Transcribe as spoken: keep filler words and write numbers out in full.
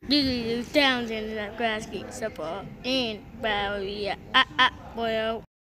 This is Townsend and Nebraska support in Barry. Ah, ah, well.